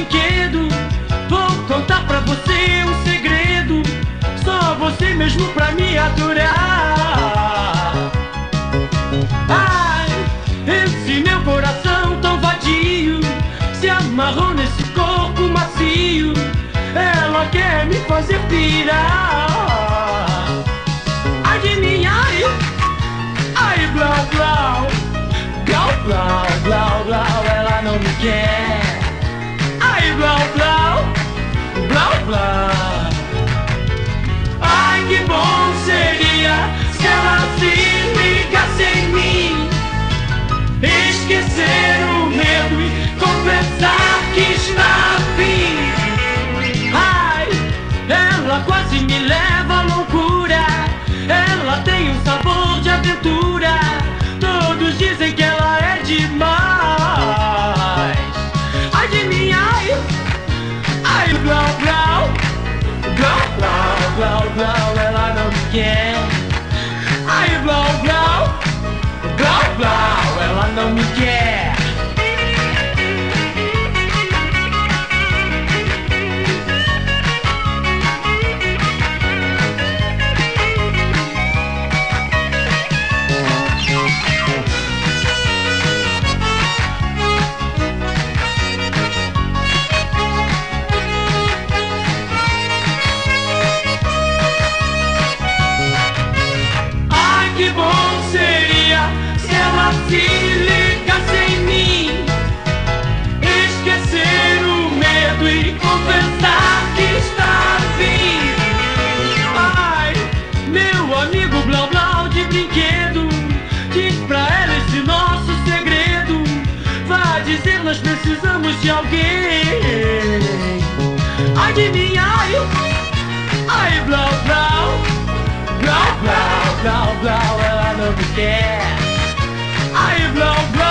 brinquedo. Vou contar pra você um segredo, só você mesmo pra me adorar. Ai, esse meu coração tão vadio se amarrou nesse corpo macio. Ela quer me fazer pirar. Ai de mim, ai, ai, blau, blau, blau, blau, blau, blau, ela não me quer. Ai, blau, blau, blau, blau. Ai, que bom seria se ela se ligasse em mim, esquecer o medo e confessar que está afim. Ai, ela quase me leva à loucura. Ela tem um sabor de aventura. Todos dizem que ela é demais. Ai de mim, ai, ai, blau, blau, blau, blau, blau, blau, ela não me quer. Ai, blau, blau, blau, blau, ela não me quer. Se ligasse em mim, esquecer o medo e confessar que está afim. Ai, meu amigo Blau Blau de brinquedo, diz pra ela esse nosso segredo. Vá dizer, nós precisamos de alguém. Ai de mim, ai, ai, Blau Blau, Blau Blau, Blau Blau, ela não me quer. Ai, blau, blau.